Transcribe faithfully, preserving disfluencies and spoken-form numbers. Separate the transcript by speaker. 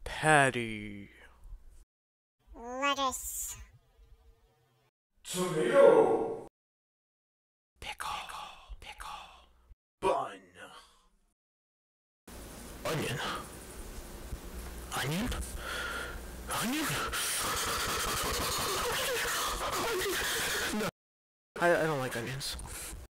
Speaker 1: Patty.
Speaker 2: Lettuce.
Speaker 3: Tomato.
Speaker 1: Pickle. Pickle.
Speaker 3: Bun.
Speaker 1: Onion. Onion? Onion? No. I, I don't like onions.